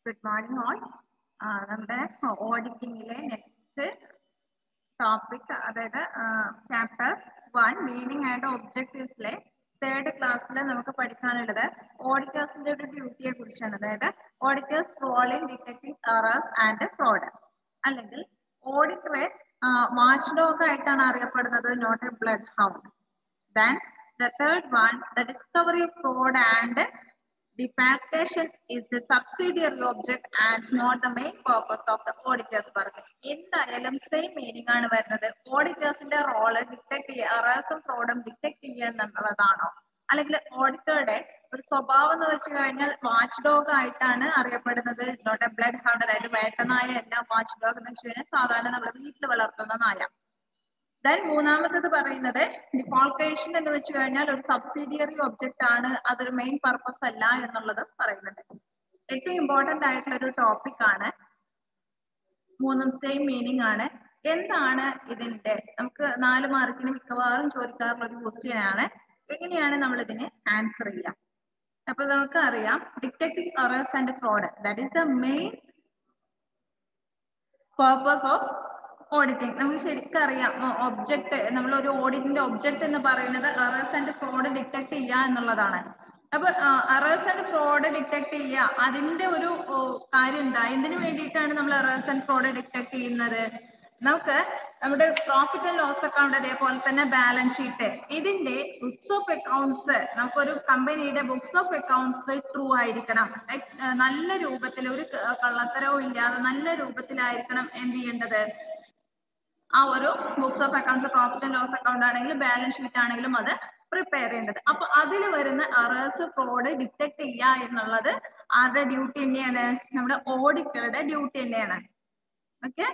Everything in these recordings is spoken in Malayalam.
Good morning all. നമ്മുടെ ഓഡിറ്റിംഗിലെ നെക്സ്റ്റ് ടോപ്പിക് അതായത് ചാപ്റ്റർ 1 മീനിങ് ആൻഡ് ഒബ്ജക്റ്റീവ്സിലെ തേർഡ് ക്ലാസ്സിൽ നമുക്ക് പഠിക്കാനുള്ളത് ഓഡിറ്റേഴ്സിന്റെ ഒരു ഡ്യൂട്ടിയെ കുറിച്ചാണ്. അതായത് auditors role in detecting errors and fraud, അല്ലെങ്കിൽ ഓഡിറ്ററെ വാച്ച് ഡോഗ് ആയിട്ടാണ് അറിയപ്പെടുന്നത്, not a bloodhound. Then the third one, the discovery of fraud and defalcation is the subsidiary object and not the main purpose of the auditor's work. എന്തായാലും സെയിം മീനിങ് ആണ് വരുന്നത്. ഓഡിറ്റേഴ്സിന്റെ റോള് ഡിറ്റക്ട് ചെയ്യുക, എറേഴ്സും ഫ്രോഡും ഡിറ്റക്ട് ചെയ്യുക എന്നുള്ളതാണോ, അല്ലെങ്കിൽ ഓഡിറ്ററുടെ ഒരു സ്വഭാവം എന്ന് വെച്ച് കഴിഞ്ഞാൽ വാച്ച് ഡോഗ് ആയിട്ടാണ് അറിയപ്പെടുന്നത്, നോട്ട് എ ബ്ലഡ് ഹൗണ്ട്. അതായത് വേട്ടനായ അല്ല, വാച്ച് ഡോഗ് എന്ന് വെച്ച് കഴിഞ്ഞാൽ സാധാരണ നമ്മൾ വീട്ടിൽ വളർത്തുന്ന നായ. ദെൻ മൂന്നാമത്തത് പറയുന്നത് ഡിഫോൾക്കേഷൻ എന്ന് വെച്ച് കഴിഞ്ഞാൽ ഒരു സബ്സിഡിയറി ഒബ്ജക്റ്റ് ആണ്, അതൊരു മെയിൻ പർപ്പസ് അല്ല എന്നുള്ളത് പറയുന്നുണ്ട്. ഏറ്റവും ഇമ്പോർട്ടന്റ് ആയിട്ടുള്ള ഒരു ടോപ്പിക് ആണ്, മൂന്നും സെയിം മീനിങ് ആണ്. എന്താണ് ഇതിന്റെ, നമുക്ക് 4 മാർക്കിന് മിക്കവാറും ചോദിക്കാറുള്ള ഒരു ക്വസ്റ്റ്യൻ ആണ്. എങ്ങനെയാണ് നമ്മൾ ഇതിനെ ആൻസർ ചെയ്യുക? അപ്പൊ നമുക്ക് അറിയാം, detecting errors and fraud, that is the main purpose of auditing. നമുക്ക് ശരിക്കും അറിയാം, ഒബ്ജക്ട്, നമ്മൾ ഒരു ഓഡിറ്റിന്റെ ഒബ്ജക്ട് എന്ന് പറയുന്നത് എറേഴ്സ് ആൻഡ് ഫ്രോഡ് ഡിറ്റക്ട് ചെയ്യുക എന്നുള്ളതാണ്. അപ്പൊ എറേഴ്സ് ആൻഡ് ഫ്രോഡ് ഡിറ്റക്ട് ചെയ്യുക, അതിന്റെ ഒരു കാര്യം എന്താ, എന്തിനു വേണ്ടിയിട്ടാണ് നമ്മൾ എറേഴ്സ് ആൻഡ് ഫ്രോഡ് ഡിറ്റക്ട് ചെയ്യുന്നത്? നമുക്ക് നമ്മുടെ പ്രോഫിറ്റ് ആൻഡ് ലോസ് അക്കൗണ്ട്, അതേപോലെ തന്നെ ബാലൻസ് ഷീറ്റ്, ഇതിന്റെ ബുക്സ് ഓഫ് അക്കൗണ്ട്സ്, നമുക്കൊരു കമ്പനിയുടെ ബുക്സ് ഓഫ് അക്കൗണ്ട്സ് ട്രൂ ആയിരിക്കണം, നല്ല രൂപത്തിൽ, ഒരു കള്ളത്തരവും ഇല്ലാതെ നല്ല രൂപത്തിലായിരിക്കണം എന്ത് ചെയ്യേണ്ടത്, ആ ഒരു books of accounts, profit and loss account ആണെങ്കിലും ബാലൻസ് ഷീറ്റ് ആണെങ്കിലും അത് പ്രിപ്പയർ ചെയ്യേണ്ടത്. അപ്പൊ അതിൽ വരുന്ന എറേഴ്സ് ഫ്രോഡ് ഡിറ്റക്ട് ചെയ്യുക എന്നുള്ളത് ആരുടെ ഡ്യൂട്ടി തന്നെയാണ്? നമ്മുടെ ഓഡിറ്ററുടെ ഡ്യൂട്ടി തന്നെയാണ്. ഓക്കെ.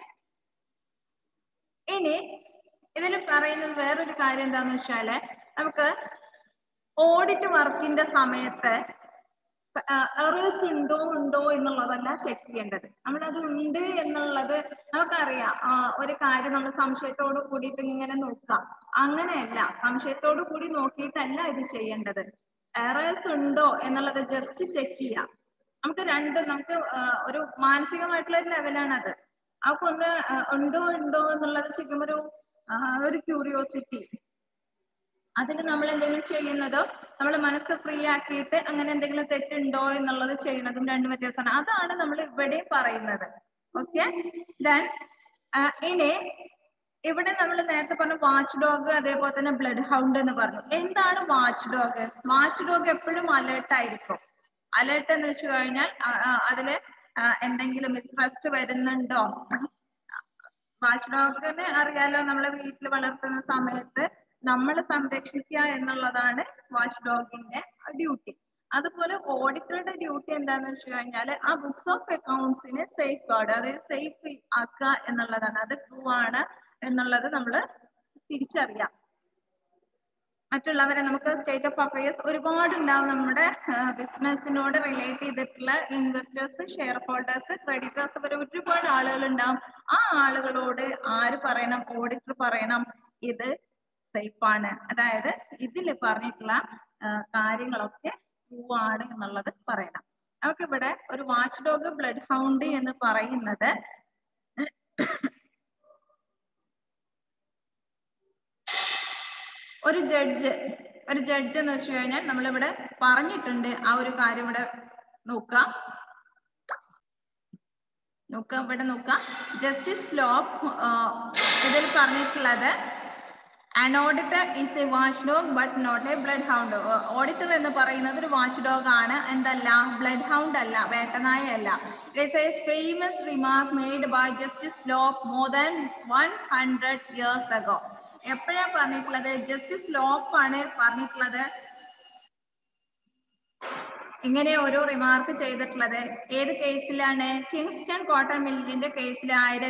ഇനി ഇതിൽ പറയുന്നത് വേറൊരു കാര്യം എന്താന്ന് വെച്ചാല്, നമുക്ക് ഓഡിറ്റ് വർക്കിന്റെ സമയത്ത് എറേഴ്സ് ഉണ്ടോ എന്നുള്ളതല്ല ചെക്ക് ചെയ്യേണ്ടത്. നമ്മളത് ഉണ്ട് എന്നുള്ളത് നമുക്കറിയാം. ഒരു കാര്യം നമ്മൾ സംശയത്തോട് കൂടിയിട്ട് ഇങ്ങനെ നോക്കാം, അങ്ങനെയല്ല, സംശയത്തോട് കൂടി നോക്കിയിട്ടല്ല ഇത് ചെയ്യേണ്ടത്. എറേഴ്സ് ഉണ്ടോ എന്നുള്ളത് ജസ്റ്റ് ചെക്ക് ചെയ്യാം. നമുക്ക് ഒരു മാനസികമായിട്ടുള്ള ഒരു ലെവലാണ് അത്. നമുക്കൊന്ന് ഉണ്ടോ എന്നുള്ളത് ശരിക്കും ഒരു ക്യൂരിയോസിറ്റി, അതിൽ നമ്മൾ എന്തെങ്കിലും ചെയ്യുന്നതോ നമ്മൾ മനസ്സ് ഫ്രീ ആക്കിയിട്ട് അങ്ങനെ എന്തെങ്കിലും തെറ്റുണ്ടോ എന്നുള്ളത് ചെയ്യുന്നതും രണ്ടും വ്യത്യാസമാണ്. അതാണ് നമ്മൾ ഇവിടെ പറയുന്നത്. ഓക്കെ. ദെൻ ഇനി ഇവിടെ നമ്മൾ നേരത്തെ പറഞ്ഞ വാച്ച് ഡോഗ്, അതേപോലെ തന്നെ ബ്ലഡ് ഹൗണ്ട് എന്ന് പറഞ്ഞു. എന്താണ് വാച്ച് ഡോഗ്? വാച്ച് ഡോഗ് എപ്പോഴും അലേർട്ട് ആയിരിക്കും. അലേർട്ട് എന്ന് വെച്ച് കഴിഞ്ഞാൽ അതില് എന്തെങ്കിലും മിസ്ട്രസ്റ്റ് വരുന്നുണ്ടോ. വാച്ച് ഡോഗിനെ അറിയാലോ, നമ്മളെ വീട്ടിൽ വളർത്തുന്ന സമയത്ത് നമ്മൾ സംരക്ഷിക്കുക എന്നുള്ളതാണ് വാച്ച് ഡോഗിന്റെ ഡ്യൂട്ടി. അതുപോലെ ഓഡിറ്ററുടെ ഡ്യൂട്ടി എന്താന്ന് വെച്ച് കഴിഞ്ഞാൽ ആ ബുക്സ് ഓഫ് അക്കൗണ്ട്സിനെ സേഫ് ഗാർഡ്, അതായത് സേഫ് ആക്കുക എന്നുള്ളതാണ്. അത് ട്രൂ ആണ് എന്നുള്ളത് നമ്മൾ തിരിച്ചറിയാം. മറ്റുള്ളവരെ, നമുക്ക് സ്റ്റേറ്റ് ഓഫ് അഫയേഴ്സ് ഒരുപാട് ഉണ്ടാവും. നമ്മുടെ ബിസിനസിനോട് റിലേറ്റ് ചെയ്തിട്ടുള്ള ഇൻവെസ്റ്റേഴ്സ്, ഷെയർ ഹോൾഡേഴ്സ്, ക്രെഡിറ്റേഴ്സ് വരെ ഒരുപാട് ആളുകൾ ഉണ്ടാവും. ആ ആളുകളോട് ആര് പറയണം? ഓഡിറ്റർ പറയണം ഇത് സേഫ് ആണ്, അതായത് ഇതിൽ പറഞ്ഞിട്ടുള്ള കാര്യങ്ങളൊക്കെ ട്രൂ ആണ് എന്നുള്ളത് പറയണം. നമുക്കിവിടെ ഒരു വാച്ച് ഡോഗ്, ബ്ലഡ് ഹൗണ്ട് എന്ന് പറയുന്നത് ഒരു ജഡ്ജ് എന്ന് വെച്ച് കഴിഞ്ഞാൽ നമ്മളിവിടെ പറഞ്ഞിട്ടുണ്ട്. ആ ഒരു കാര്യം ഇവിടെ നോക്കാം. ഇവിടെ നോക്കാം. ജസ്റ്റിസ് ലോപ്പ് ഇതിൽ പറഞ്ഞിട്ടുള്ളത് an auditor is a watchdog but not a bloodhound. Auditor എന്ന് പറയുന്നത് ഒരു വാച്ച് ഡോഗ് ആണ്, എന്തല്ല, ബ്ലഡ് ഹൗണ്ട് അല്ല, വേട്ടനായ അല്ല. It is a famous remark made by Justice Lope more than 100 years ago. എപ്പോഴാണ് പറഞ്ഞിട്ടുള്ളത്? ജസ്റ്റിസ് ലോപ്പ് ആണ് പറഞ്ഞിട്ടുള്ളത്. ഇങ്ങനെ ഒരു റിമാർക്ക് ചെയ്തിട്ടുള്ളത് ഏത് കേസിലാണ്? കിങ്സ്റ്റൺ കോട്ടൺ മില്ലിന്റെ കേസിൽ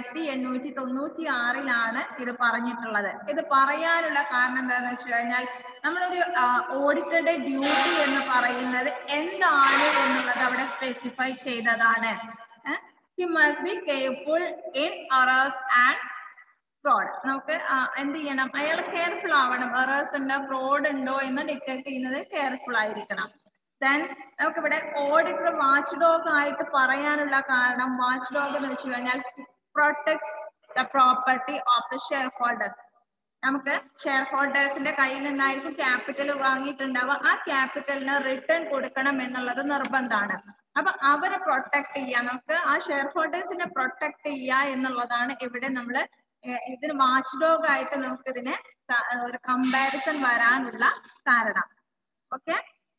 1896 ഇത് പറഞ്ഞിട്ടുള്ളത്. ഇത് പറയാനുള്ള കാരണം എന്താണെന്ന് വെച്ച് കഴിഞ്ഞാൽ, നമ്മളൊരു ഓഡിറ്ററുടെ ഡ്യൂട്ടി എന്ന് പറയുന്നത് എന്താണ് എന്നുള്ളത് അവിടെ സ്പെസിഫൈ ചെയ്തതാണ്. He must be careful in errors and fraud. നമുക്ക് എന്ത് ചെയ്യണം? അയാൾ കെയർഫുൾ ആവണം. എറേഴ്സ് ഉണ്ടോ, ഫ്രോഡ് ഉണ്ടോ എന്ന് ഡിറ്റക്ട് ചെയ്യുന്നത് കെയർഫുൾ ആയിരിക്കണം. ദെൻ നമുക്കിവിടെ ഓഡിറ്റർ വാച്ച് ഡോഗ് ആയിട്ട് പറയാനുള്ള കാരണം വാച്ച് ഡോഗ് എന്ന് വെച്ച് കഴിഞ്ഞാൽ protects the property of the shareholders. നമുക്ക് ഷെയർ ഹോൾഡേഴ്സിന്റെ കയ്യിൽ നിന്നായിരിക്കും ക്യാപിറ്റൽ വാങ്ങിയിട്ടുണ്ടാവുക. ആ ക്യാപിറ്റലിന് റിട്ടേൺ കൊടുക്കണം എന്നുള്ളത് നിർബന്ധമാണ്. അപ്പൊ അവരെ പ്രൊട്ടക്ട് ചെയ്യുക, നമുക്ക് ആ ഷെയർ ഹോൾഡേഴ്സിനെ പ്രൊട്ടക്ട് ചെയ്യുക എന്നുള്ളതാണ് ഇവിടെ നമ്മൾ ഇതിന് വാച്ച് ഡോഗ് ആയിട്ട് നമുക്ക് ഇതിന് ഒരു കമ്പാരിസൺ വരാനുള്ള കാരണം. ഓക്കെ,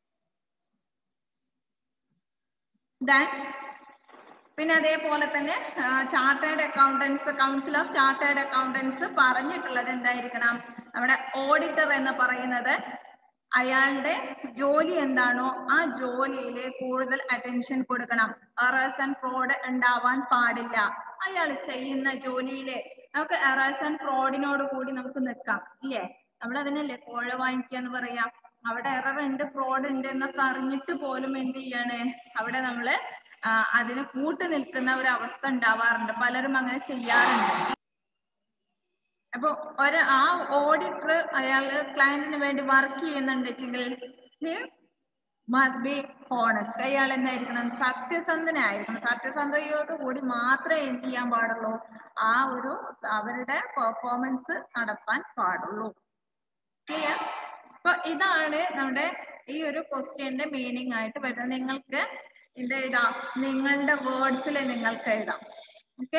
പിന്നെ അതേപോലെ തന്നെ chartered accountants, council of chartered accountants പറഞ്ഞിട്ടുള്ളത് എന്തായിരിക്കണം, നമ്മുടെ ഓഡിറ്റർ എന്ന് പറയുന്നത് അയാളുടെ ജോലി എന്താണോ ആ ജോലിയിൽ കൂടുതൽ അറ്റൻഷൻ കൊടുക്കണം. എറേഴ്സ് ആൻഡ് ഫ്രോഡ് ഉണ്ടാവാൻ പാടില്ല. അയാൾ ചെയ്യുന്ന ജോലിയില് നമുക്ക് എറേഴ്സ് ആൻഡ് ഫ്രോഡിനോട് കൂടി നമുക്ക് നിൽക്കാം, ഇല്ലേ? നമ്മൾ അതിനല്ലേ കോഴ വാങ്ങിക്കുക എന്ന് പറയാം. അവിടെ എറർ ഉണ്ട്, ഫ്രോഡ് ഉണ്ട് എന്നൊക്കെ അറിഞ്ഞിട്ട് പോലും എന്ത് ചെയ്യാണ്, അവിടെ നമ്മള് അതിന് കൂട്ടു നിൽക്കുന്ന ഒരു അവസ്ഥ ഉണ്ടാവാറുണ്ട്. പലരും അങ്ങനെ ചെയ്യാറുണ്ട്. അപ്പൊ ആ ഓഡിറ്റർ അയാള് ക്ലയന്റിന് വേണ്ടി വർക്ക് ചെയ്യുന്നുണ്ടെങ്കിൽ മസ്റ്റ് ബി ഹോണസ്റ്റ്. അയാൾ എന്തായിരിക്കണം, സത്യസന്ധനായിരിക്കണം. സത്യസന്ധതയോട് കൂടി മാത്രമേ എന്ത് ചെയ്യാൻ പാടുള്ളൂ, ആ ഒരു അവരുടെ പെർഫോമൻസ് നടത്താൻ പാടുള്ളൂ. ക്ലിയർ? അപ്പൊ ഇതാണ് നമ്മുടെ ഈ ഒരു ക്വസ്റ്റ്യന്റെ മീനിങ് ആയിട്ട് വരുന്നത്. നിങ്ങൾക്ക് ഇത് എഴുതാം, നിങ്ങളുടെ വേർഡ്സിൽ നിങ്ങൾക്ക് എഴുതാം. ഓക്കെ,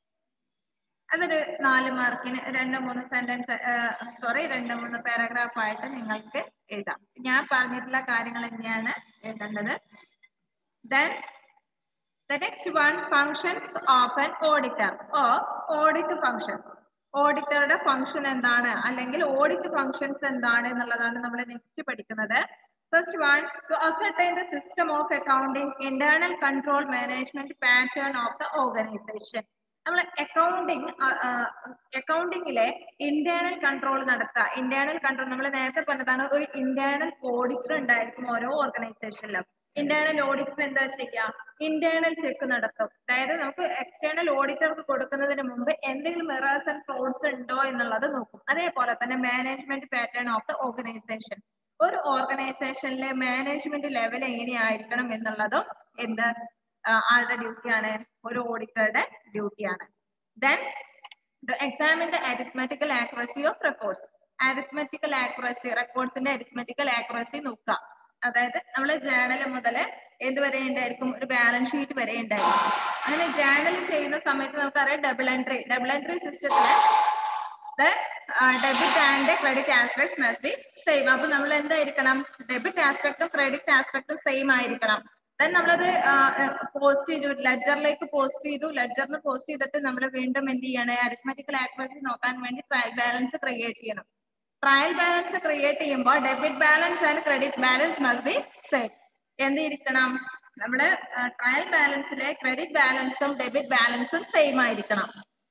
അതൊരു 4 മാർക്കിന് 2-3 സെന്റൻസ് 2-3 പാരഗ്രാഫ് ആയിട്ട് നിങ്ങൾക്ക് എഴുതാം. ഞാൻ പറഞ്ഞിട്ടുള്ള കാര്യങ്ങൾ തന്നെയാണ് എഴുതേണ്ടത്. Then the next one, functions of an auditor or audit functions. ഓഡിറ്ററുടെ ഫംഗ്ഷൻ എന്താണ് അല്ലെങ്കിൽ ഓഡിറ്റ് ഫംഗ്ഷൻസ് എന്താണ് എന്നുള്ളതാണ് നമ്മൾ നെക്സ്റ്റ് പഠിക്കുന്നത്. First one, to ascertain the system of accounting, internal control, management pattern of the organization. നമ്മൾ അക്കൗണ്ടിങ്ങിലെ ഇന്റേണൽ കൺട്രോൾ നടത്തുക. ഇന്റേണൽ കൺട്രോൾ നമ്മൾ നേരത്തെ പറഞ്ഞതാണ്, ഒരു ഇന്റേണൽ ഓഡിറ്റർ ഉണ്ടായിരിക്കും ഓരോ ഓർഗനൈസേഷനിലും. ഇന്റേണൽ ഓഡിറ്റർ എന്താ ചെയ്യുക, ഇന്റേണൽ ചെക്ക് നടത്തും. അതായത് നമുക്ക് എക്സ്റ്റേണൽ ഓഡിറ്റർക്ക് കൊടുക്കുന്നതിന് മുമ്പ് എന്തെങ്കിലും എറേഴ്സ് ആൻഡ് ഫ്രോഡ്സ് ഉണ്ടോ എന്നുള്ളത് നോക്കും. അതേപോലെ തന്നെ management pattern of the organization, ഒരു ഓർഗനൈസേഷനിലെ മാനേജ്മെന്റ് ലെവൽ എങ്ങനെയായിരിക്കണം എന്നുള്ളതും ആരുടെ ഡ്യൂട്ടിയാണ്, ഒരു ഓഡിറ്ററുടെ ഡ്യൂട്ടിയാണ്. Then to examine the arithmetical accuracy of records. Arithmetical accuracy, റെക്കോർഡ്സിന്റെ arithmetical accuracy നോക്കുക. അതായത് നമ്മൾ ജേണൽ മുതൽ എന്തുവരെ ഉണ്ടായിരിക്കും, ഒരു ബാലൻസ് ഷീറ്റ് വരെ ഉണ്ടായിരിക്കും. അങ്ങനെ ജേണൽ ചെയ്യുന്ന സമയത്ത് നമുക്കറിയാം ഡബിൾ എൻട്രി സിസ്റ്റത്തില് debit and credit aspects must be same. അപ്പൊ നമ്മൾ എന്തായിരിക്കണം, ഡെബിറ്റ് ആസ്പെക്ടും ക്രെഡിറ്റ് ആസ്പെക്ടും സെയിം ആയിരിക്കണം. ദെൻ നമ്മളത് പോസ്റ്റ് ചെയ്തു, ലെഡ്ജറിലേക്ക് പോസ്റ്റ് ചെയ്തു. ലെഡ്ജറിന് പോസ്റ്റ് ചെയ്തിട്ട് നമ്മൾ വീണ്ടും എന്ത് ചെയ്യണം, അരിത്മെറ്റിക്കൽ ആക്യുറസി നോക്കാൻ വേണ്ടി ട്രയൽ ബാലൻസ് ക്രിയേറ്റ് ചെയ്യണം. ട്രയൽ ബാലൻസ് ക്രിയേറ്റ് ചെയ്യുമ്പോൾ debit balance and credit balance must be same. എന്തിരിക്കണം, നമ്മുടെ ട്രയൽ ബാലൻസിലെ ക്രെഡിറ്റ് ബാലൻസും ഡെബിറ്റ് ബാലൻസും സെയിം ആയിരിക്കണം.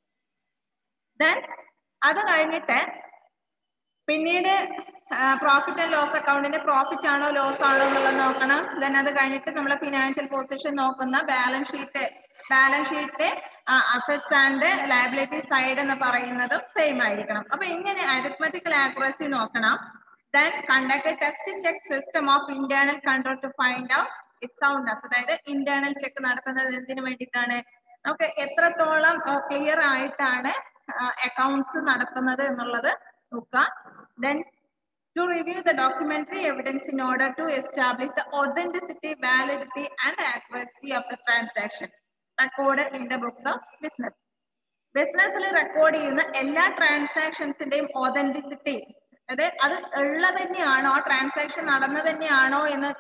ദെൻ അത് കഴിഞ്ഞിട്ട് പിന്നീട് പ്രോഫിറ്റ് ആൻഡ് ലോസ് അക്കൗണ്ടിന്റെ പ്രോഫിറ്റ് ആണോ ലോസ് ആണോ എന്നുള്ളത് നോക്കണം. ദെൻ അത് കഴിഞ്ഞിട്ട് നമ്മൾ ഫിനാൻഷ്യൽ പൊസിഷൻ നോക്കുന്ന balance sheet assets and liability side എന്ന് പറയുന്നതും സെയിം ആയിരിക്കണം. അപ്പൊ ഇങ്ങനെ അരിത്മെറ്റിക്കൽ ആക്യുറസി നോക്കണം. Then conduct test check system of internal control to find out its soundness. അതായത് ഇന്റേണൽ ചെക്ക് നടത്തുന്നത് എന്തിനു വേണ്ടിയിട്ടാണ്, നമുക്ക് എത്രത്തോളം ക്ലിയർ ആയിട്ടാണ് അക്കൗണ്ട്സ് നടത്തുന്നത് എന്നുള്ളത് നോക്കുക. Then to review the documentary evidence in order to establish the authenticity, validity and accuracy of the transaction recorded in the books of business. ബിസിനസ്സിൽ റെക്കോർഡ് ചെയ്യുന്ന എല്ലാ ട്രാൻസാക്ഷൻസിന്റെയും ഓതന്റിസിറ്റി, അതായത് അത് ഉള്ളത് തന്നെയാണോ, ആ ട്രാൻസാക്ഷൻ നടന്നത് തന്നെയാണോ എന്ന്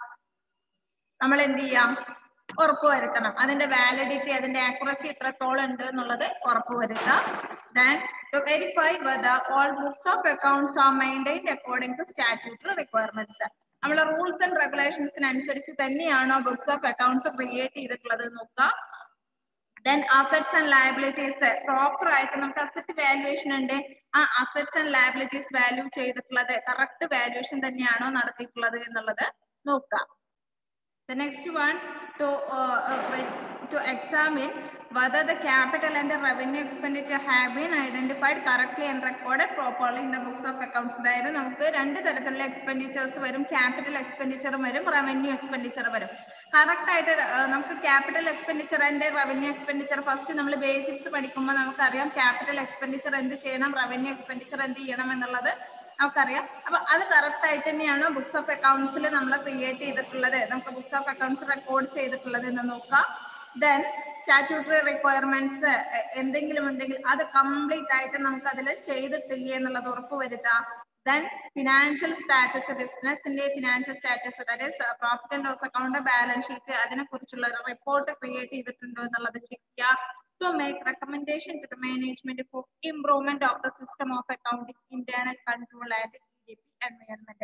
നമ്മൾ എന്ത് ചെയ്യാം, ഉറപ്പുവരുത്തണം. അതിന്റെ വാലിഡിറ്റി, അതിന്റെ ആക്യുറസി എത്രത്തോളം ഉണ്ട് എന്നുള്ളത് ഉറപ്പുവരുത്താം. Then to verify whether all books of accounts are maintained according to statutory requirements. നമ്മളെ റൂൾസ് ആൻഡ് റെഗുലേഷൻസിനനുസരിച്ച് തന്നെയാണോ ബുക്സ് ഓഫ് അക്കൗണ്ട്സ് ക്രിയേറ്റ് ചെയ്തിട്ടുള്ളത് നോക്കാം. Then assets and liabilities, proper ആയിട്ട് നമുക്ക് അസറ്റ് വാല്യുവേഷൻ ഉണ്ട്, ആ അസറ്റ്സ് ആൻഡ് ലയബിലിറ്റീസ് വാല്യൂ ചെയ്തിട്ടുള്ളത് കറക്റ്റ് വാല്യുവേഷൻ തന്നെയാണോ നടത്തിയിട്ടുള്ളത് എന്നുള്ളത് നോക്കാം. The next one, to examine whether the capital and the revenue expenditure have been identified correctly and recorded properly in the books of accounts. അതായത് നമുക്ക് രണ്ട് തരത്തിലുള്ള എക്സ്പെൻഡിച്ചേഴ്സ് വരും, ക്യാപിറ്റൽ എക്സ്പെൻഡിച്ചർ വരും, റവന്യൂ എക്സ്പെൻഡിച്ചർ വരും. കറക്റ്റ് ആയിട്ട് നമുക്ക് capital expenditure and revenue expenditure first നമ്മൾ ബേസിക്സ് പഠിക്കുമ്പോൾ നമുക്കറിയാം ക്യാപിറ്റൽ എക്സ്പെൻഡിച്ചർ എന്ത് ചെയ്യണം, റവന്യൂ എക്സ്പെൻഡിച്ചർ എന്ത് ചെയ്യണം എന്നുള്ളത് നമുക്കറിയാം. അപ്പൊ അത് കറക്റ്റ് ആയിട്ട് തന്നെയാണ് ബുക്സ് ഓഫ് അക്കൗണ്ട്സിൽ നമ്മൾ ക്രിയേറ്റ് ചെയ്തിട്ടുള്ളത്, നമുക്ക് ബുക്സ് ഓഫ് അക്കൗണ്ട്സ് റെക്കോർഡ് ചെയ്തിട്ടുള്ളത് എന്ന് നോക്കാം. ദെൻ സ്റ്റാറ്റ്യൂട്ടറി റിക്വയർമെന്റ്സ് എന്തെങ്കിലും ഉണ്ടെങ്കിൽ അത് കംപ്ലീറ്റ് ആയിട്ട് നമുക്ക് അതിൽ ചെയ്തിട്ടില്ല എന്നുള്ളത് ഉറപ്പുവരുത്താം. Then financial status, ബിസിനസിന്റെ financial status, that is profit and loss account, balance sheet, അതിനെ കുറിച്ചുള്ള ഒരു റിപ്പോർട്ട് ക്രിയേറ്റ് ചെയ്തിട്ടുണ്ടോ എന്നുള്ളത് ചെക്ക് ചെയ്യുക. To make recommendation to the management for improvement of the system of accounting, internal control and EDP environment.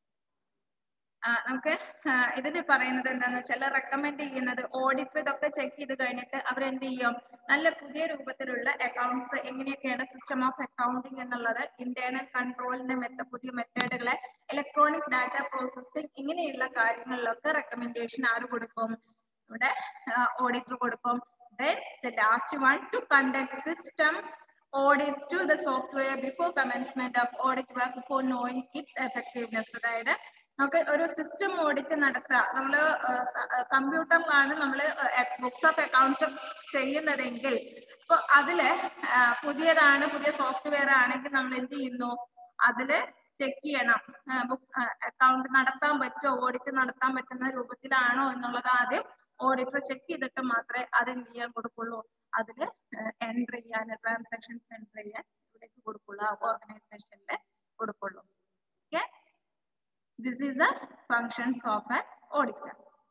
നമുക്ക് ഇതിൽ പറയുന്നത് എന്താണെന്ന് വെച്ചാൽ റെക്കമെൻഡ് ചെയ്യുന്നത് ഓഡിറ്റർ ഇതൊക്കെ ചെക്ക് ചെയ്ത് കഴിഞ്ഞിട്ട് അവരെന്ത് ചെയ്യും, നല്ല പുതിയ രൂപത്തിലുള്ള അക്കൗണ്ട്സ് എങ്ങനെയൊക്കെയാണ് സിസ്റ്റം ഓഫ് അക്കൗണ്ടിങ് എന്നുള്ളത്, ഇന്റേണൽ കൺട്രോളിന്റെ പുതിയ മെത്തേഡുകളെ, ഇലക്ട്രോണിക് ഡാറ്റ പ്രോസസ്സിംഗ്, ഇങ്ങനെയുള്ള കാര്യങ്ങളിലൊക്കെ റെക്കമെൻഡേഷൻ ആര് കൊടുക്കും, ഇവിടെ ഓഡിറ്റർ കൊടുക്കും. Then the last one, to conduct system audit to the software before commencement of audit work for knowing its effectiveness. അതായത് നമുക്ക് ഒരു സിസ്റ്റം ഓഡിറ്റ് നടത്തുക, നമ്മള് കമ്പ്യൂട്ടറിലാണ് നമ്മൾ ബുക്സ് ഓഫ് അക്കൗണ്ട്സ് ചെയ്യുന്നതെങ്കിൽ അപ്പൊ അതില് പുതിയതാണ്, പുതിയ സോഫ്റ്റ്വെയർ ആണെങ്കിൽ നമ്മൾ എന്ത് ചെയ്യുന്നു, അതില് ചെക്ക് ചെയ്യണം അക്കൗണ്ട് നടത്താൻ പറ്റുമോ, ഓഡിറ്റ് നടത്താൻ പറ്റുന്ന രൂപത്തിലാണോ എന്നുള്ളത് ആദ്യം ഓഡിറ്റർ ചെക്ക് ചെയ്തിട്ട് മാത്രമേ അത് എന്ത് ചെയ്യാൻ കൊടുക്കുള്ളൂ, അതിൽ എൻട്രി ചെയ്യാൻ, ട്രാൻസാക്ഷൻസ് എൻട്രി ചെയ്യാൻ ഇവിടേക്ക് കൊടുക്കുള്ളൂ, ഓർഗനൈസേഷനിൽ കൊടുക്കുള്ളൂ. Okay, this is the functions of an auditor.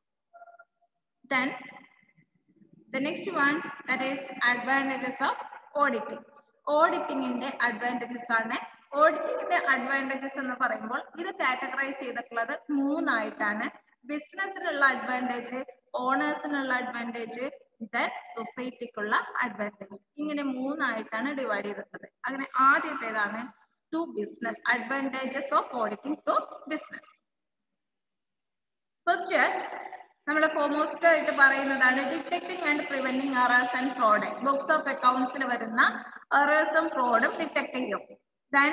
Then the next one, that is advantages of auditing. Auditing ന്റെ advantages ആണ്. Auditing ന്റെ advantages എന്ന് പറയുമ്പോൾ ഇത് കാറ്റഗറൈസ് ചെയ്തിട്ടുള്ളത് മൂന്നായിട്ടാണ്. ബിസിനസ്സിനുള്ള അഡ്വാൻറ്റേജ്, ഓണേഴ്സിനുള്ള അഡ്വാൻറ്റേജ്, ദെൻ സൊസൈറ്റിക്കുള്ള അഡ്വാൻറ്റേജ്, ഇങ്ങനെ മൂന്നായിട്ടാണ് ഡിവൈഡ് ചെയ്തിട്ടുള്ളത്. അങ്ങനെ ആദ്യത്തേതാണ് to business, advantages of auditing to business. First നമ്മൾ ഫോർമോസ്റ്റ് ആയിട്ട് പറയുന്നതാണ് detecting and preventing errors and fraud. Books of അക്കൗണ്ട്സിൽ വരുന്ന എറേഴ്സും ഫ്രോഡും ഡിറ്റക്ട് ചെയ്യും. ദെൻ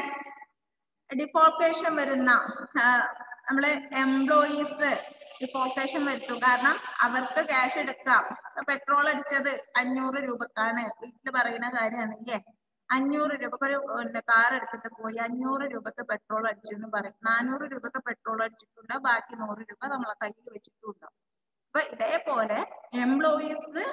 ഡിഫോൾക്കേഷൻ വരുന്ന നമ്മള് എംപ്ലോയീസ് ഡിഫോൾക്കേഷൻ വരുത്തും, കാരണം അവർക്ക് ക്യാഷ് എടുക്കാം. പെട്രോൾ അടിച്ചത് 500 രൂപക്കാണ്, വീട്ടിൽ പറയുന്ന കാര്യമാണെങ്കിൽ 500 രൂപക്ക് ഒരു കാർ എടുത്തിട്ട് പോയി 500 രൂപക്ക് പെട്രോൾ അടിച്ചു എന്ന് പറയും. 400 രൂപക്ക് പെട്രോൾ അടിച്ചിട്ടുണ്ട്, ബാക്കി 100 രൂപ നമ്മളെ കയ്യിൽ വെച്ചിട്ടുണ്ടാവും. അപ്പൊ ഇതേപോലെ എംപ്ലോയീസ്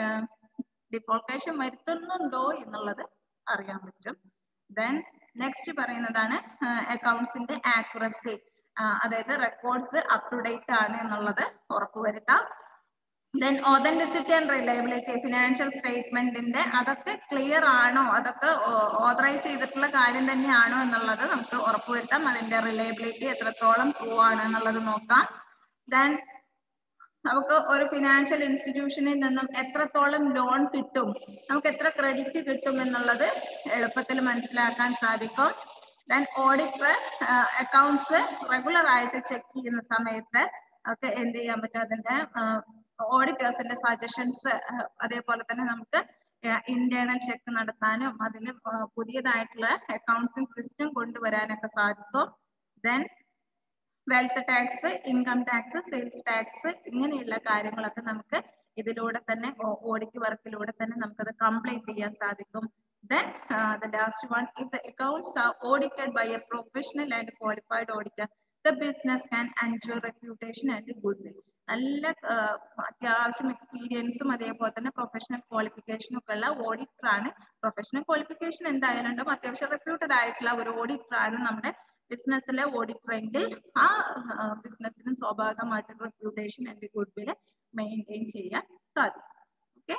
ഡിഫോൾക്കേഷൻ വരുത്തുന്നുണ്ടോ എന്നുള്ളത് അറിയാൻ പറ്റും. ദെൻ നെക്സ്റ്റ് പറയുന്നതാണ് അക്കൗണ്ട്സിന്റെ ആക്യുറസി, അതായത് റെക്കോർഡ്സ് അപ് ടു ഡേറ്റ് ആണ് എന്നുള്ളത് ഉറപ്പുവരുത്താം. Then authenticity and reliability, financial സ്റ്റേറ്റ്മെന്റിന്റെ അതൊക്കെ ക്ലിയർ ആണോ, അതൊക്കെ ഓതറൈസ് ചെയ്തിട്ടുള്ള കാര്യം തന്നെയാണോ എന്നുള്ളത് നമുക്ക് ഉറപ്പുവരുത്താം. അതിന്റെ റിലയബിലിറ്റി എത്രത്തോളം ട്രൂ ആണ് എന്നുള്ളത് നോക്കാം. ദെൻ നമുക്ക് ഒരു ഫിനാൻഷ്യൽ ഇൻസ്റ്റിറ്റ്യൂഷനിൽ നിന്നും എത്രത്തോളം ലോൺ കിട്ടും, നമുക്ക് എത്ര ക്രെഡിറ്റ് കിട്ടും എന്നുള്ളത് എളുപ്പത്തിൽ മനസ്സിലാക്കാൻ സാധിക്കും. ദെൻ ഓഡിറ്റർ അക്കൗണ്ട്സ് റെഗുലർ ആയിട്ട് ചെക്ക് ചെയ്യുന്ന സമയത്ത് ഒക്കെ എന്ത് ചെയ്യാൻ പറ്റും, അതിന്റെ ഓഡിറ്റേഴ്സിന്റെ സജഷൻസ്, അതേപോലെ തന്നെ നമുക്ക് ഇന്റേണൽ ചെക്ക് നടത്താനും അതിന് പുതിയതായിട്ടുള്ള അക്കൗണ്ട്സിംഗ് സിസ്റ്റം കൊണ്ടുവരാനൊക്കെ സാധിക്കും. Then wealth tax, income tax, sales tax, ഇങ്ങനെയുള്ള കാര്യങ്ങളൊക്കെ നമുക്ക് ഇതിലൂടെ തന്നെ ഓഡിറ്റ് വർക്കിലൂടെ തന്നെ നമുക്കത് കംപ്ലീറ്റ് ചെയ്യാൻ സാധിക്കും. Then the last one, if the accounts are audited by a professional and qualified auditor, the business can ensure reputation and goodwill. നല്ല അത്യാവശ്യം എക്സ്പീരിയൻസും അതേപോലെ തന്നെ പ്രൊഫഷണൽ ക്വാളിഫിക്കേഷനും ഒക്കെ ഉള്ള ഓഡിറ്റർ ആണ്. പ്രൊഫഷണൽ ക്വാളിഫിക്കേഷൻ എന്തായാലും ഉണ്ടാവും, അത്യാവശ്യം റെപ്യൂട്ടഡ് ആയിട്ടുള്ള ഒരു ഓഡിറ്റർ ആണ് നമ്മുടെ ബിസിനസ്സിലെ ഓഡിറ്റർ എങ്കിൽ ആ ബിസിനസ്സിനും സ്വാഭാവികമായിട്ട് റെപ്യൂട്ടേഷൻ ആൻഡ് ഗുഡ്വിൽ മെയിൻറ്റെയിൻ ചെയ്യാൻ സാധിക്കും. Okay,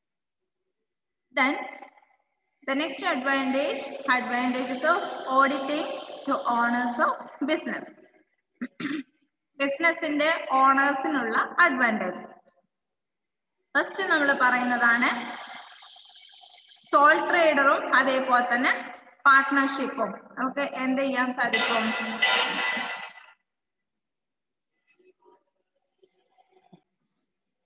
then the next advantages of auditing to owners of business. ബിസിനസിന്റെ ഓണേഴ്സിനുള്ള അഡ്വാൻറ്റേജ് ഫസ്റ്റ് നമ്മൾ പറയുന്നതാണ് സോൾ ട്രേഡറും അതേപോലെ തന്നെ പാർട്ട്ണർഷിപ്പും നമുക്ക് എന്ത് ചെയ്യാൻ സാധിക്കും,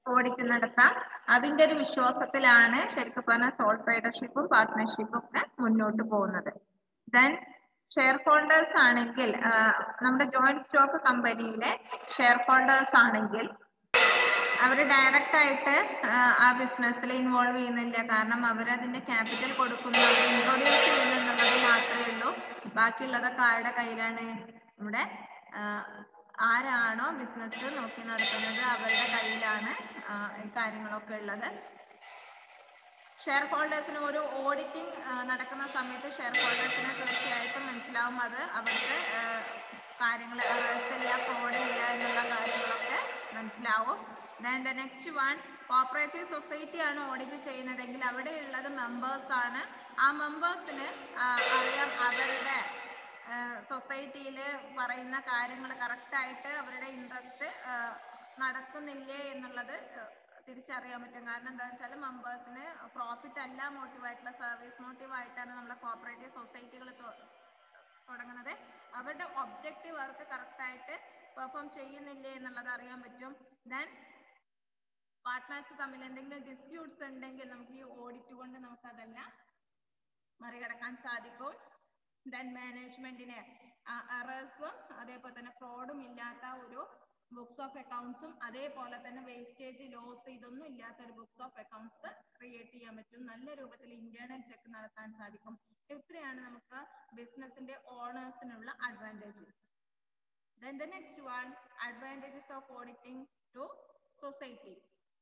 ഓഡിറ്റ് നടത്താം. അതിന്റെ ഒരു വിശ്വാസത്തിലാണ് ശരിക്കും പറഞ്ഞാൽ സോൾ ട്രേഡർഷിപ്പും പാർട്ട്ണർഷിപ്പും ഒക്കെ മുന്നോട്ട് പോകുന്നത്. ദെൻ ഷെയർ ഹോൾഡേഴ്സ് ആണെങ്കിൽ നമ്മുടെ ജോയിന്റ് സ്റ്റോക്ക് കമ്പനിയിലെ ഷെയർ ഹോൾഡേഴ്സ് ആണെങ്കിൽ അവർ ഡയറക്റ്റ് ആയിട്ട് ആ ബിസിനസ്സിൽ ഇൻവോൾവ് ചെയ്യുന്നില്ല. കാരണം അവരതിന്റെ ക്യാപിറ്റൽ കൊടുക്കുന്നു, അവർ ഇൻട്രൊഡ്യൂസ് ചെയ്യുന്നു എന്നുള്ളത് മാത്രമേ ഉള്ളൂ. ബാക്കിയുള്ളതൊക്കെ ആരുടെ കയ്യിലാണ്? നമ്മുടെ ആരാണോ ബിസിനസ് നോക്കി നടത്തുന്നത് അവരുടെ കയ്യിലാണ് ഈ കാര്യങ്ങളൊക്കെ ഉള്ളത്. ഷെയർ ഹോൾഡേഴ്സിന് ഒരു ഓഡിറ്റിംഗ് നടക്കുന്ന സമയത്ത് ഷെയർ ഹോൾഡേഴ്സിന് തീർച്ചയായിട്ടും മനസ്സിലാവും അത് അവിടുത്തെ കാര്യങ്ങൾ ഇല്ല, ഫ്രോഡ് ഇല്ല എന്നുള്ള കാര്യങ്ങളൊക്കെ മനസ്സിലാവും. Then the next one, cooperative society ആണ് ഓഡിറ്റ് ചെയ്യുന്നതെങ്കിൽ അവിടെയുള്ളത് മെമ്പേഴ്സ് ആണ്. ആ മെമ്പേഴ്സിന് അറിയാം അവരുടെ സൊസൈറ്റിയിൽ പറയുന്ന കാര്യങ്ങൾ കറക്റ്റ് ആയിട്ട് അവരുടെ ഇൻട്രസ്റ്റ് നടക്കുന്നില്ലേ എന്നുള്ളത് തിരിച്ചറിയാൻ പറ്റും. കാരണം എന്താണെന്ന് വെച്ചാൽ മെമ്പേഴ്സിന് പ്രോഫിറ്റ് അല്ല മോട്ടീവായിട്ടുള്ള, സർവീസ് മോട്ടീവായിട്ടാണ് നമ്മളെ കോപ്പറേറ്റീവ് സൊസൈറ്റികൾ തുടങ്ങുന്നത്. അവരുടെ ഒബ്ജക്റ്റീവ് അവർക്ക് കറക്റ്റ് ആയിട്ട് പെർഫോം ചെയ്യുന്നില്ലേ എന്നുള്ളത് അറിയാൻ പറ്റും. ദെൻ പാർട്ട്നേഴ്സ് തമ്മിൽ എന്തെങ്കിലും ഡിസ്പ്യൂട്ട്സ് ഉണ്ടെങ്കിൽ നമുക്ക് ഈ ഓഡിറ്റ് കൊണ്ട് നമുക്ക് അതെല്ലാം മറികടക്കാൻ സാധിക്കും. ദെൻ മാനേജ്മെന്റിന് എറേഴ്സും അതേപോലെ തന്നെ ഫ്രോഡും ഇല്ലാത്ത ഒരു ബുക്സ് ഓഫ് അക്കൗണ്ട്സും അതേപോലെ തന്നെ വേസ്റ്റേജ് ലോസ് ഇതൊന്നും ഇല്ലാത്ത ഒരു ബുക്സ് ഓഫ് അക്കൗണ്ട്സ് ക്രിയേറ്റ് ചെയ്യാൻ പറ്റും. നല്ല രൂപത്തിൽ ഇന്റേണൽ ചെക്ക് നടത്താൻ സാധിക്കും. ഇത്രയാണ് നമുക്ക് ബിസിനസിന്റെ ഓണേഴ്സിനുള്ള advantage. Then the next one, advantages of auditing to society.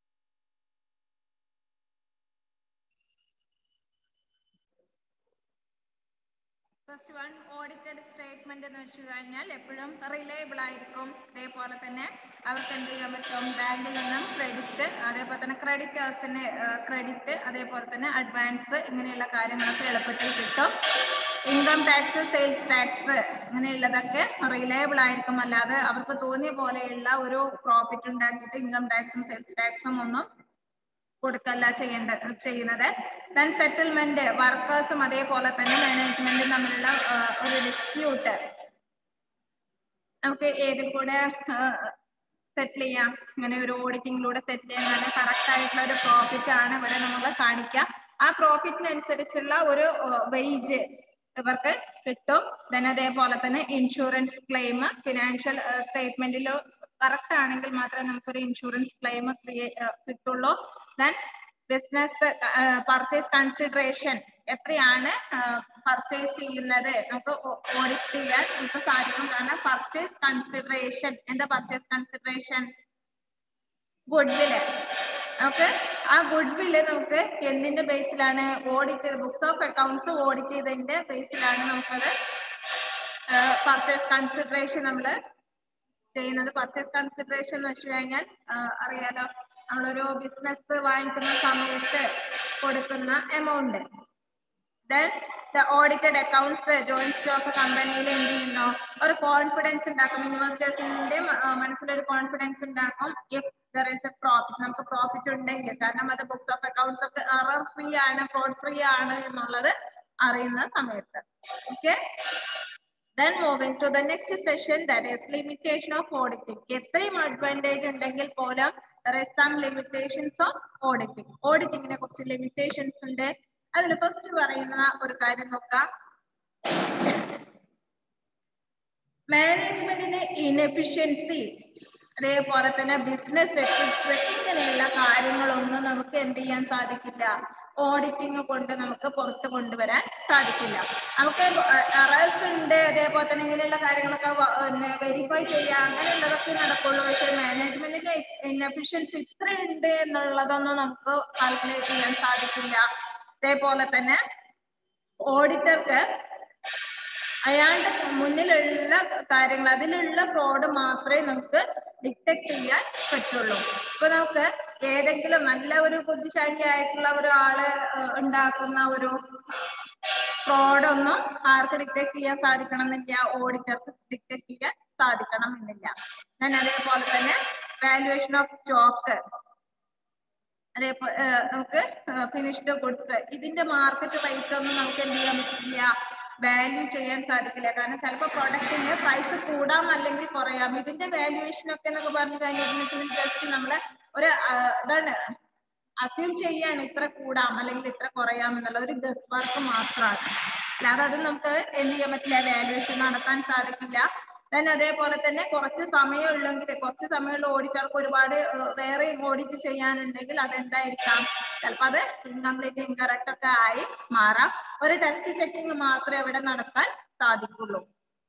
First one, audited statement എന്ന് വെച്ച് കഴിഞ്ഞാൽ എപ്പോഴും റിലയബിൾ ആയിരിക്കും. അതേപോലെ തന്നെ അവർക്ക് എന്ത് ചെയ്യാൻ പറ്റും? ബാങ്കിൽ നിന്നും ക്രെഡിറ്റ്, അതേപോലെ തന്നെ ക്രെഡിറ്റേഴ്സിന് ക്രെഡിറ്റ്, അതേപോലെ തന്നെ അഡ്വാൻസ്, ഇങ്ങനെയുള്ള കാര്യങ്ങളൊക്കെ എളുപ്പത്തിൽ കിട്ടും. ഇൻകം ടാക്സ്, സെയിൽസ് ടാക്സ് ഇങ്ങനെയുള്ളതൊക്കെ റിലയബിൾ ആയിരിക്കും. അല്ലാതെ അവർക്ക് തോന്നിയ പോലെയുള്ള ഒരു പ്രോഫിറ്റ് ഉണ്ടാക്കിയിട്ട് ഇൻകം ടാക്സും സെയിൽസ് ടാക്സും ഒന്നും കൊടുക്കല്ല ചെയ്യുന്നത്. ദെൻ സെറ്റിൽമെന്റ്, വർക്കേഴ്സും അതേപോലെ തന്നെ മാനേജ്മെന്റും തമ്മിലുള്ള ഒരു ഡിസ്പ്യൂട്ട് നമുക്ക് ഏതിൽ കൂടെ സെറ്റിൽ ചെയ്യാം? ഇങ്ങനെ ഒരു ഓഡിറ്റിംഗിലൂടെ സെറ്റിൽ ചെയ്യാൻ കറക്റ്റ് ആയിട്ടുള്ള ഒരു പ്രോഫിറ്റ് ആണ് ഇവിടെ നമ്മൾ കാണിക്കുക. ആ പ്രോഫിറ്റിനനുസരിച്ചുള്ള ഒരു വേജ് ഇവർക്ക് കിട്ടും. ദെൻ അതേപോലെ തന്നെ ഇൻഷുറൻസ് ക്ലെയിം, ഫിനാൻഷ്യൽ സ്റ്റേറ്റ്മെന്റിൽ കറക്റ്റ് ആണെങ്കിൽ മാത്രമേ നമുക്കൊരു ഇൻഷുറൻസ് ക്ലെയിം കിട്ടുള്ളൂ. ദെൻ ബിസിനസ് പർച്ചേസ് കൺസിഡറേഷൻ, എത്രയാണ് പർച്ചേസ് ചെയ്യുന്നത് നമുക്ക് ഓഡിറ്റ് ചെയ്യാൻ നമുക്ക് സാധിക്കും. കാരണം പർച്ചേസ് കൺസിഡറേഷൻ, എന്താ പർച്ചേസ് കൺസിഡറേഷൻ? ഗുഡ്വില്. ഓക്കെ, ആ ഗുഡ്വില് നമുക്ക് എന്തിന്റെ ബേസിലാണ് audit? Books of accounts audit ചെയ്തതിന്റെ ബേസിലാണ് നമുക്കത് പർച്ചേസ് കൺസിഡറേഷൻ നമ്മൾ ചെയ്യുന്നത്. പർച്ചേസ് കൺസിഡറേഷൻ എന്ന് വെച്ച് കഴിഞ്ഞാൽ അറിയാലോ, നമ്മളൊരു ബിസിനസ് വാങ്ങിക്കുന്ന സമയത്ത് കൊടുക്കുന്ന amount. Then the audited accounts joint stock കമ്പനിയിൽ എന്ത് ചെയ്യുന്നു? ഒരു കോൺഫിഡൻസ് ഉണ്ടാക്കും. ഇൻവെസ്റ്റേഴ്സിന്റെ മനസ്സിലൊരു കോൺഫിഡൻസ് ഉണ്ടാക്കും. If there is a profit, നമുക്ക് പ്രോഫിറ്റ് ഉണ്ടെങ്കിൽ. കാരണം അത് ബുക്സ് ഓഫ് അക്കൗണ്ട്സ് ഒക്കെ എറർ ഫ്രീ ആണ്, ഫ്രോഡ് ഫ്രീ ആണ് എന്നുള്ളത് അറിയുന്ന സമയത്ത്. Okay, then moving to the next session, that is limitation of auditing. എത്രയും അഡ്വാൻറ്റേജ് ഉണ്ടെങ്കിൽ പോലും there is some limitations of auditing. ഓഡിറ്റിങ്ങിനെ കുറിച്ച് ലിമിറ്റേഷൻസ് ഉണ്ട്. അതിൽ ഫസ്റ്റ് പറയുന്ന ഒരു കാര്യം നോക്കാം, മാനേജ്മെന്റിന് ഇൻഎഫിഷ്യൻസി, അതേപോലെ തന്നെ ബിസിനസ് എത്തിക്സ്, ഇങ്ങനെയുള്ള കാര്യങ്ങളൊന്നും നമുക്ക് എന്ത് ചെയ്യാൻ സാധിക്കില്ല, ഓഡിറ്റിംഗ് കൊണ്ട് നമുക്ക് പുറത്ത് കൊണ്ടുവരാൻ സാധിക്കില്ല. നമുക്ക് എറേഴ്സ് ഉണ്ട്, അതേപോലെ തന്നെ ഇങ്ങനെയുള്ള കാര്യങ്ങളൊക്കെ വെരിഫൈ ചെയ്യാം, അങ്ങനെയുള്ളതൊക്കെ നടക്കുള്ളൂ. പക്ഷെ മാനേജ്മെന്റിന്റെ ഇൻഎഫിഷ്യൻസി ഇത്ര ഉണ്ട് എന്നുള്ളതൊന്നും നമുക്ക് കാൽക്കുലേറ്റ് ചെയ്യാൻ സാധിക്കില്ല. അതേപോലെ തന്നെ ഓഡിറ്റർക്ക് അയാളുടെ മുന്നിലുള്ള കാര്യങ്ങൾ, അതിലുള്ള ഫ്രോഡ് മാത്രമേ നമുക്ക് ഡിറ്റക്ട് ചെയ്യാൻ പറ്റുള്ളൂ. ഇപ്പൊ നമുക്ക് ഏതെങ്കിലും നല്ല ഒരു ബുദ്ധിശാലിയായിട്ടുള്ള ഒരാള് ഉണ്ടാക്കുന്ന ഒരു ഫ്രോഡൊന്നും ആർക്ക് ഡിറ്റക്ട് ചെയ്യാൻ സാധിക്കണം എന്നില്ല, ഓഡിറ്റർക്ക് ഡിറ്റക്ട് ചെയ്യാൻ സാധിക്കണം എന്നില്ല. ഞാൻ അതേപോലെ തന്നെ വാല്യുവേഷൻ ഓഫ് സ്റ്റോക്ക്, അതേപോലെ നമുക്ക് ഫിനിഷ്ഡ് ഗുഡ്സ്, ഇതിന്റെ മാർക്കറ്റ് റേറ്റ് ഒന്നും നമുക്ക് എന്ത് ചെയ്യാൻ പറ്റില്ല, വാല്യൂ ചെയ്യാൻ സാധിക്കില്ല. കാരണം ചിലപ്പോൾ പ്രൊഡക്റ്റിന് പ്രൈസ് കൂടാം അല്ലെങ്കിൽ കുറയാം. ഇതിന്റെ വാല്യുവേഷൻ ഒക്കെ എന്നൊക്കെ പറഞ്ഞു കഴിഞ്ഞിട്ടുണ്ടെങ്കിൽ ജസ്റ്റ് നമ്മള് ഒരു ഇതാണ് അസ്യൂം ചെയ്യാണ് ഇത്ര കൂടാം അല്ലെങ്കിൽ ഇത്ര കുറയാം എന്നുള്ള ഒരു ഗസ് വർക്ക് മാത്രമാണ്. അല്ലാതെ അത് നമുക്ക് എന്ത് ചെയ്യാൻ പറ്റില്ല, വാല്യുവേഷൻ നടത്താൻ സാധിക്കില്ല. then അതേപോലെ തന്നെ കുറച്ച് സമയമുള്ളെങ്കിൽ കുറച്ച് സമയമുള്ള ഓഡിറ്റർക്ക് ഒരുപാട് വേറെ ഓഡിറ്റ് ചെയ്യാനുണ്ടെങ്കിൽ അതെന്തായിരിക്കാം, ചിലപ്പോൾ അത് ഇൻകംപ്ലീറ്റ് ഇൻകറക്റ്റ് ഒക്കെ ആയി മാറാം. ഒരു ടെസ്റ്റ് ചെക്കിങ് മാത്രമേ അവിടെ നടത്താൻ സാധിക്കുള്ളൂ.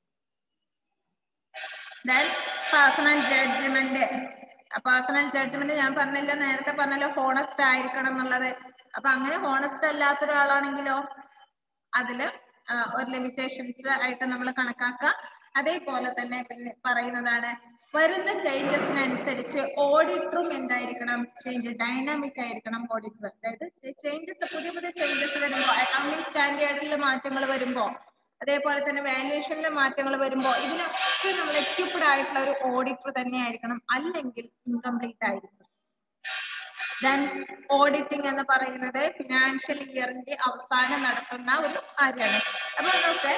then personal judgement. Personal judgement ഞാൻ പറഞ്ഞല്ലോ, നേരത്തെ പറഞ്ഞല്ലോ ഹോണസ്റ്റ് ആയിരിക്കണം എന്നുള്ളത്. അപ്പൊ അങ്ങനെ ഹോണസ്റ്റ് അല്ലാത്ത ഒരാളാണെങ്കിലോ അതില് ഒരു ലിമിറ്റേഷൻസ് ആയിട്ട് നമ്മൾ കണക്കാക്കുക. അതേപോലെ തന്നെ പിന്നെ പറയുന്നതാണ് വരുന്ന ചേഞ്ചസിനനുസരിച്ച് ഓഡിറ്ററും എന്തായിരിക്കണം, ചേഞ്ച് ഡൈനാമിക് ആയിരിക്കണം ഓഡിറ്റർ. അതായത് ചേഞ്ചസ്, പുതിയ പുതിയ ചേഞ്ചസ് വരുമ്പോൾ, അക്കൗണ്ടിങ് സ്റ്റാൻഡേർഡിൽ മാറ്റങ്ങൾ വരുമ്പോൾ, അതേപോലെ തന്നെ വാല്യുവേഷനിൽ മാറ്റങ്ങൾ വരുമ്പോൾ ഇതിനൊക്കെ നമ്മൾ എക്യുപ്ഡ് ആയിട്ടുള്ള ഒരു ഓഡിറ്റർ തന്നെ ആയിരിക്കണം, അല്ലെങ്കിൽ ഇൻകംപ്ലീറ്റ് ആയിരിക്കും. then ഓഡിറ്റിംഗ് എന്ന് പറയുന്നത് ഫിനാൻഷ്യൽ ഇയറിന്റെ അവസാനം നടത്തുന്ന ഒരു കാര്യമാണ്. അപ്പൊ നമുക്ക്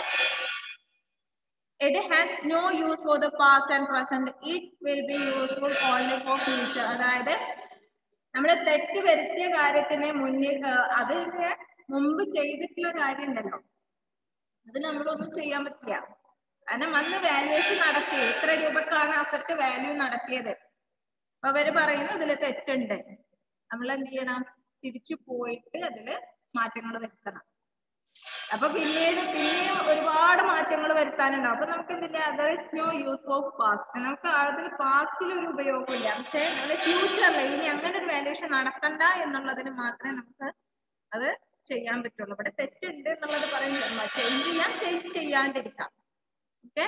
it has no use for the past and present, it will be useful only for future. അതായത് നമ്മൾ തെറ്റ് വരുത്തിയ കാര്യത്തിന് മുന്നിൽ അതിന് മുമ്പ് ചെയ്തിട്ടുള്ള കാര്യം ഉണ്ടല്ലോ, അത് നമ്മളൊന്നും ചെയ്യാൻ പറ്റില്ല. കാരണം അന്ന് വാല്യുവേഷൻ നടത്തി ഇത്ര രൂപക്കാണ് അസറ്റ് വാല്യൂ നടത്തിയത്. അപ്പൊ അവര് പറയുന്നു ഇതിൽ തെറ്റുണ്ട്, നമ്മൾ എന്ത് ചെയ്യണം, തിരിച്ചു പോയിട്ട് അതില് മാറ്റങ്ങൾ വരുത്തണം. അപ്പൊ പിന്നെയും ഒരുപാട് മാറ്റങ്ങൾ വരുത്താനുണ്ടാവും. അപ്പൊ നമുക്ക് എന്തില്ല, there is no use of past. നമുക്ക് അതിൽ പാസ്റ്റിൽ ഒരു ഉപയോഗമില്ല. പക്ഷെ നമ്മുടെ ഫ്യൂച്ചറിൽ ഇനി അങ്ങനെ ഒരു വാല്യുവേഷൻ നടക്കണ്ട എന്നുള്ളതിന് മാത്രമേ നമുക്ക് അത് ചെയ്യാൻ പറ്റുള്ളൂ. ഇവിടെ തെറ്റുണ്ട് എന്നുള്ളത് പറയുന്നില്ല, ചേഞ്ച് ചെയ്യാണ്ടിരിക്കാം. Okay,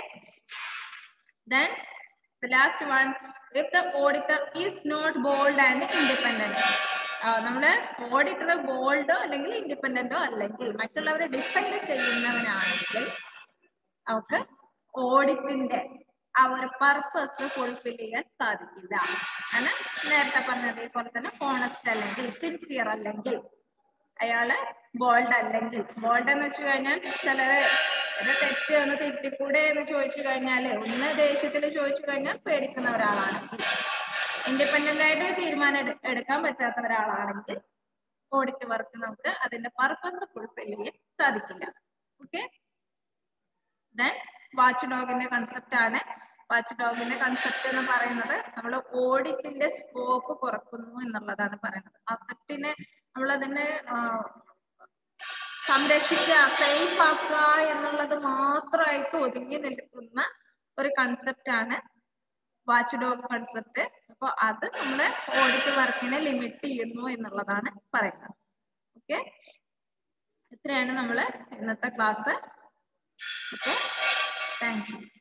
then the last one, if the auditor is not bold and independent. നമ്മുടെ ഓഡിറ്റർ ബോൾഡോ അല്ലെങ്കിൽ ഇൻഡിപെൻഡന്റോ അല്ലെങ്കിൽ മറ്റുള്ളവരെ ഡിപ്പെൻഡ് ചെയ്യുന്നവനാണെങ്കിൽ നമുക്ക് ഓഡിറ്റിന്റെ ആ ഒരു പർപ്പസ് ഫുൾഫിൽ ചെയ്യാൻ സാധിക്കില്ല. കാരണം നേരത്തെ പറഞ്ഞതേപോലെ തന്നെ ഹോണസ്റ്റ് അല്ലെങ്കിൽ സിൻസിയർ അല്ലെങ്കിൽ അയാള് ബോൾഡ് അല്ലെങ്കിൽ, ബോൾഡ് എന്ന് വെച്ച് കഴിഞ്ഞാൽ ചിലര് തെറ്റ് ഒന്ന് തെറ്റിക്കൂടെ എന്ന് ചോദിച്ചു കഴിഞ്ഞാല്, ഒന്ന് ദേഷ്യത്തിൽ ചോദിച്ചു കഴിഞ്ഞാൽ പേടിക്കുന്ന ഒരാളാണെങ്കിൽ, ഇൻഡിപെൻഡന്റ് ആയിട്ട് തീരുമാനം എടുക്കാൻ പറ്റാത്ത ഒരാളാണെങ്കിൽ ഓഡിറ്റ് വർക്ക് നമുക്ക് അതിന്റെ പർപ്പസ് ഫുൾഫിൽ ചെയ്യാൻ സാധിക്കില്ല. ഓക്കെ, ദെൻ വാച്ച് ഡോഗിന്റെ കൺസെപ്റ്റ് ആണ്. വാച്ച് ഡോഗിന്റെ കൺസെപ്റ്റ് എന്ന് പറയുന്നത് നമ്മൾ ഓഡിറ്റിന്റെ സ്കോപ്പ് കുറക്കുന്നു എന്നുള്ളതാണ് പറയുന്നത്. അസറ്റിനെ നമ്മൾ അതിനെ സംരക്ഷിക്കുക, സേഫ് ആക്കുക എന്നുള്ളത് മാത്രമായിട്ട് ഒതുങ്ങി നിൽക്കുന്ന ഒരു കൺസെപ്റ്റ് ആണ് വാച്ച് ഡോഗ് കൺസെപ്റ്റ്. അപ്പൊ അത് നമ്മള് ഓഡിറ്റ് വർക്കിനെ ലിമിറ്റ് ചെയ്യുന്നു എന്നുള്ളതാണ് പറയുന്നത്. ഓക്കെ, ഇത്രയാണ് നമ്മള് ഇന്നത്തെ ക്ലാസ്. Okay, thank you.